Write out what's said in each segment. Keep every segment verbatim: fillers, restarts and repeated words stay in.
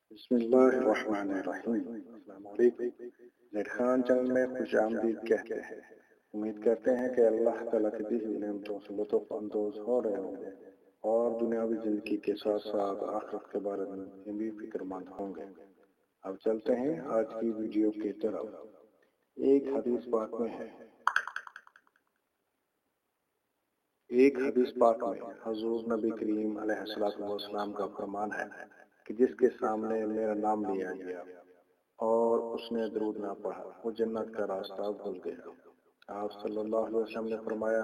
بسم اللہ الرحمن الرحیم۔ السلام علیکم۔ زید خان چینل میں خوش آمدید کہتے ہیں۔ امید کرتے ہیں کہ اللہ تعالیٰ کی دی ہوئی نعمتوں سے لطف اندوز ہو رہے ہوں گے اور دنیاوی زندگی کے ساتھ ساتھ آخرت کے بارے میں بھی فکر مند ہوں گے۔ اب چلتے ہیں آج کی ویڈیو کی طرف۔ ایک حدیث پاک میں ہے ایک حدیث پاک میں حضور نبی کریم علیہ الصلوۃ والسلام کا فرمان ہے کہ جس کے سامنے میرا نام لیا گیا اور اس نے درود نہ پڑھا وہ جنت کا راستہ بھول گیا۔ آپ صلی اللہ علیہ وسلم نے فرمایا،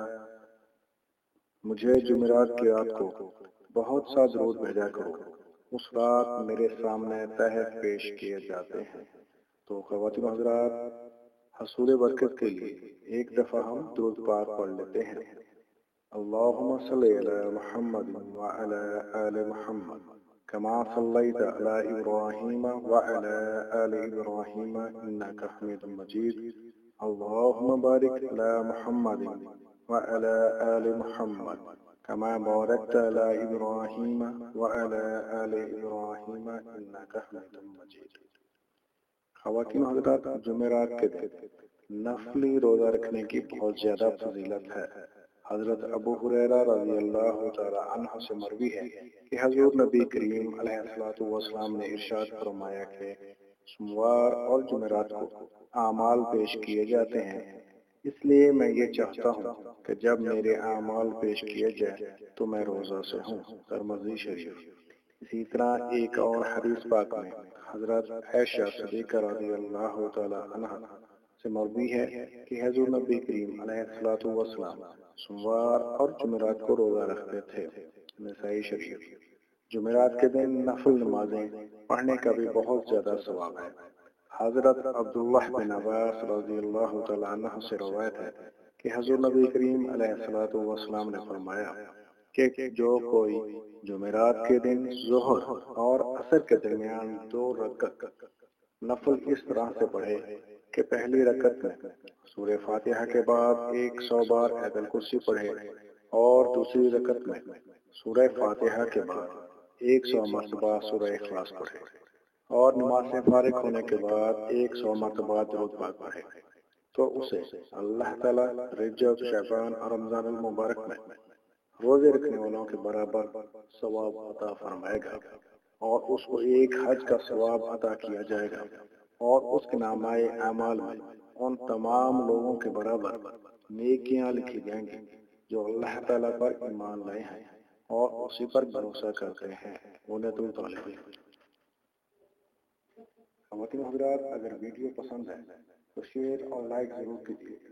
مجھے جمعرات کی رات کو بہت سا درود بھیجا کرو، اس رات میرے سامنے تحف پیش کیے جاتے ہیں۔ تو خواتین و حضرات، حصول برکت کے لیے ایک دفعہ ہم درود پاک پڑھ لیتے ہیں۔ اللہم صلی علی محمد وعلی آل محمد کما صلیت علی ابراہیم وعلی آل ابراہیم انک حمید مجید۔ اللہم بارک علی محمد وعلی آل محمد کما بارکت علی ابراہیم وعلی آل ابراہیم انک حمید مجید۔ خواتین و حضرات، جمعرات کے دن نفلی روزہ رکھنے کی بہت زیادہ فضیلت ہے۔ حضرت ابو ہریرہ رضی اللہ تعالی عنہ سے مروی ہے کہ حضور نبی کریم علیہ الصلوۃ والسلام نے ارشاد فرمایا کہ سوموار اور جمعرات کو اعمال پیش کیے جاتے ہیں، اس لیے میں یہ چاہتا ہوں کہ جب میرے اعمال پیش کیے جائیں تو میں روزہ سے ہوں۔ ترمذی شریف۔ اسی طرح ایک اور حدیث پاک میں حضرت عائشہ صدیقہ رضی اللہ تعالی عنہ سے مروی ہے کہ حضور نبی کریم علیہ الصلوۃ والسلام سوموار اور جمعرات کو روزہ رکھتے تھے۔ نسائی شریف۔ جمعرات کے دن نفل نمازیں پڑھنے کا بھی بہت زیادہ ثواب ہے۔ حضرت عبداللہ بن عباس رضی اللہ تعالیٰ عنہ سے روایت ہے کہ حضور نبی کریم علیہ الصلوۃ والسلام نے فرمایا کہ جو کوئی جمعرات کے دن ظہر اور عصر کے درمیان دو رکعت نفل اس طرح سے پڑھے کہ پہلی رکعت میں سورہ فاتحہ کے بعد ایک سو بار آیت الکرسی پڑھے اور دوسری رکعت میں سورہ فاتحہ کے بعد ایک سو مرتبہ سورہ اخلاص پڑھے اور نماز سے فارغ ہونے کے بعد ایک سو مرتبہ درود پاک پڑھے تو اسے اللہ تعالیٰ رجب، شعبان اور رمضان المبارک میں روزے رکھنے والوں کے برابر ثواب عطا فرمائے گا اور اس کو ایک حج کا ثواب عطا کیا جائے گا اور اس کے نامہ اعمال میں ان تمام لوگوں کے برابر نیکیاں لکھی جائیں گی جو اللہ تعالیٰ پر ایمان لائے ہیں اور اسی پر بھروسہ کرتے ہیں۔ بنیاد الطالبین۔ خواتین و حضرات، اگر ویڈیو پسند ہے تو شیئر اور لائک ضرور کیجیے